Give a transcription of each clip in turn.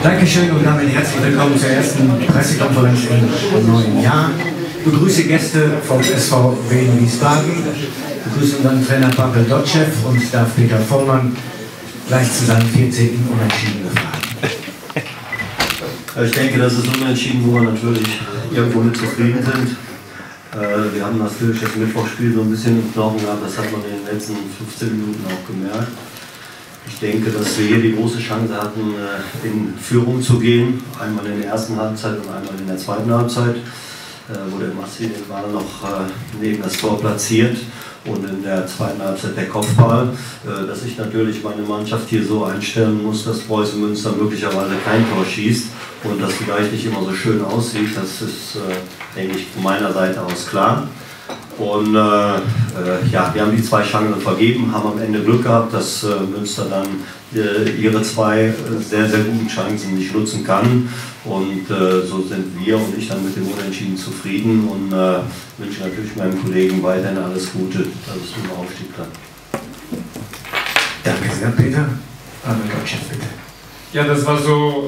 Dankeschön und damit herzlich willkommen zur ersten Pressekonferenz im neuen Jahr. Ich begrüße Gäste vom SV Wien Wiesbaden, begrüße unseren Trainer Pavel Dotschew und darf Peter Vormann gleich zu seinem 14. Unentschieden befragen. Ich denke, das ist Unentschieden, wo wir natürlich irgendwo mit zufrieden sind. Wir haben natürlich das Mittwochspiel so ein bisschen im Knochen gehabt, das hat man in den letzten 15 Minuten auch gemerkt. Ich denke, dass wir hier die große Chance hatten, in Führung zu gehen. Einmal in der ersten Halbzeit und einmal in der zweiten Halbzeit, wo der Massi war noch neben das Tor platziert. Und in der zweiten Halbzeit der Kopfball, dass ich natürlich meine Mannschaft hier so einstellen muss, dass Preußen Münster möglicherweise kein Tor schießt und das vielleicht nicht immer so schön aussieht. Das ist, denke ich, von meiner Seite aus klar. Und ja, wir haben die 2 Chancen vergeben, haben am Ende Glück gehabt, dass Münster dann ihre 2 sehr, sehr guten Chancen nicht nutzen kann. Und so sind wir und ich dann mit dem Unentschieden zufrieden und wünsche natürlich meinen Kollegen weiterhin alles Gute, dass es zum Aufstieg klappt. Danke sehr, Peter. Pavel Dotschew, bitte. Ja, das war so,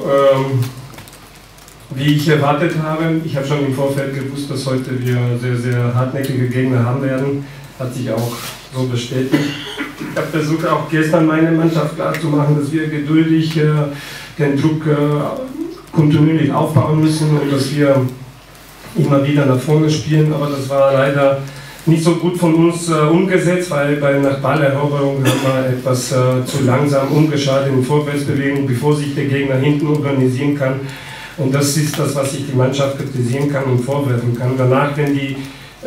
wie ich erwartet habe. Ich habe schon im Vorfeld gewusst, dass heute wir sehr, sehr hartnäckige Gegner haben werden. Hat sich auch so bestätigt. Ich habe versucht, auch gestern meine Mannschaft klarzumachen, dass wir geduldig den Druck kontinuierlich aufbauen müssen und dass wir immer wieder nach vorne spielen. Aber das war leider nicht so gut von uns umgesetzt, weil nach Balleroberung haben wir etwas zu langsam umgeschaltet in Vorwärtsbewegung, bevor sich der Gegner hinten organisieren kann. Und das ist das, was ich die Mannschaft kritisieren kann und vorwerfen kann. Danach, wenn die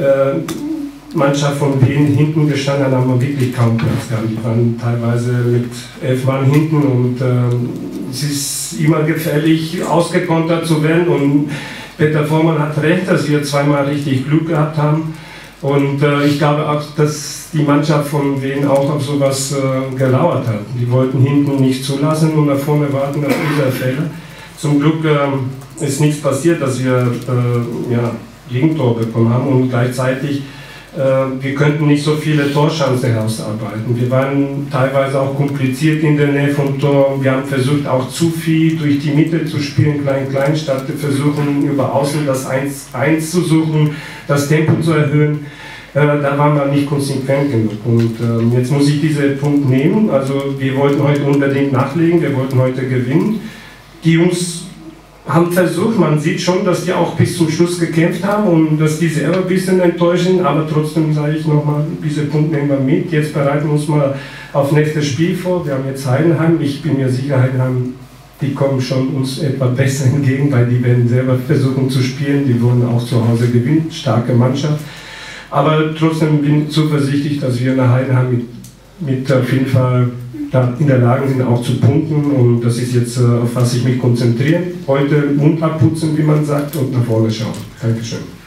Mannschaft von Wien hinten gestanden hat, haben wir wirklich kaum Platz gehabt. Die waren teilweise mit 11 Mann hinten und es ist immer gefährlich, ausgekontert zu werden. Und Peter Vormann hat recht, dass wir zweimal richtig Glück gehabt haben. Und ich glaube auch, dass die Mannschaft von Wien auch auf sowas gelauert hat. Die wollten hinten nicht zulassen und nach vorne warten auf diese Fälle. Zum Glück ist nichts passiert, dass wir ja, Gegentor bekommen haben und gleichzeitig wir könnten nicht so viele Torchancen herausarbeiten. Wir waren teilweise auch kompliziert in der Nähe vom Tor. Wir haben versucht, auch zu viel durch die Mitte zu spielen, klein, statt versuchen, über Außen das 1-1 zu suchen, das Tempo zu erhöhen. Da waren wir nicht konsequent genug. Und jetzt muss ich diesen Punkt nehmen. Also wir wollten heute unbedingt nachlegen, wir wollten heute gewinnen. Die Jungs haben versucht, man sieht schon, dass die auch bis zum Schluss gekämpft haben und dass die selber ein bisschen enttäuschen, aber trotzdem sage ich nochmal, diesen Punkt nehmen wir mit. Jetzt bereiten wir uns mal auf nächstes Spiel vor. Wir haben jetzt Heidenheim, ich bin mir sicher, Heidenheim, die kommen schon uns etwas besser entgegen, weil die werden selber versuchen zu spielen, die wollen auch zu Hause gewinnen, starke Mannschaft. Aber trotzdem bin ich zuversichtlich, dass wir nach Heidenheim mit auf jeden Fall in der Lage sind, auch zu punkten, und das ist jetzt, auf was ich mich konzentriere. Heute Mund abputzen, wie man sagt, und nach vorne schauen. Dankeschön.